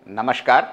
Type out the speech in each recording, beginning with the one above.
Namaskar.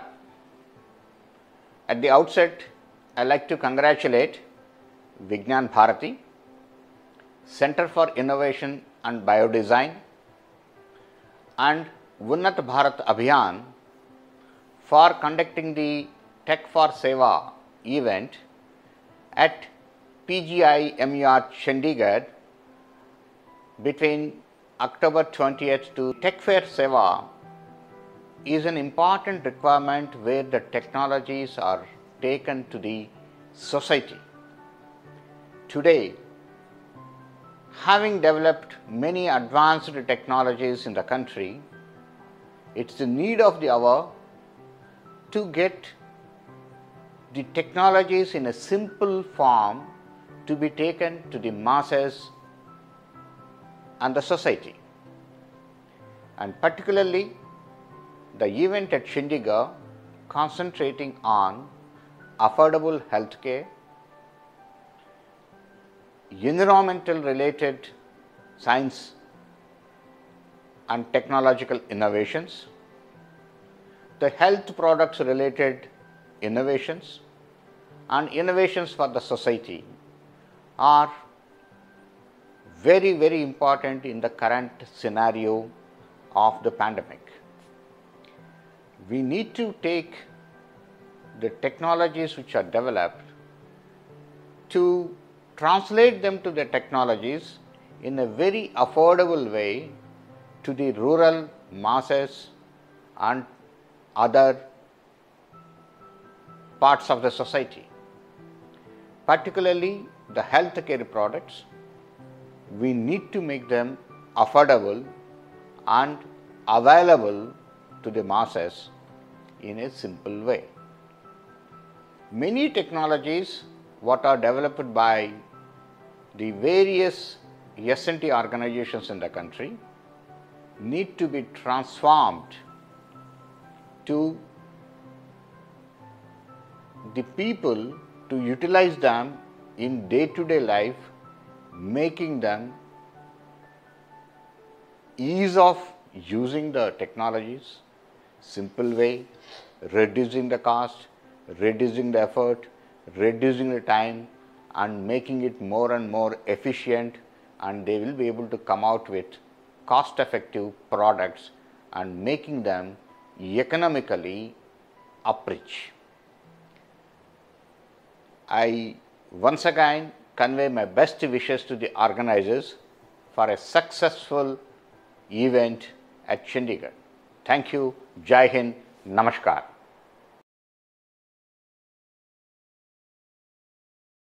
At the outset, I like to congratulate Vigyan Bharati, Center for Innovation and Biodesign, and Unnat Bharat Abhiyan for conducting the Tech for Seva event at PGI MER Chandigarh between October 20th to Tech Fair Seva is an important requirement where the technologies are taken to the society. Today, having developed many advanced technologies in the country, it's the need of the hour to get the technologies in a simple form to be taken to the masses and the society. And particularly, the event at Chandigarh concentrating on affordable healthcare, environmental related science and technological innovations, the health products related innovations and innovations for the society are very important in the current scenario of the pandemic. We need to take the technologies which are developed to translate them to the technologies in a very affordable way to the rural masses and other parts of the society. Particularly the healthcare products, we need to make them affordable and available to the masses in a simple way. Many technologies what are developed by the various S&T organizations in the country need to be transformed to the people to utilize them in day-to-day life, making them ease of using the technologies, simple way, reducing the cost, reducing the effort, reducing the time and making it more and more efficient, and they will be able to come out with cost effective products and making them economically uprich. I once again convey my best wishes to the organizers for a successful event at Chandigarh. Thank you. Jai Hind. Namaskar.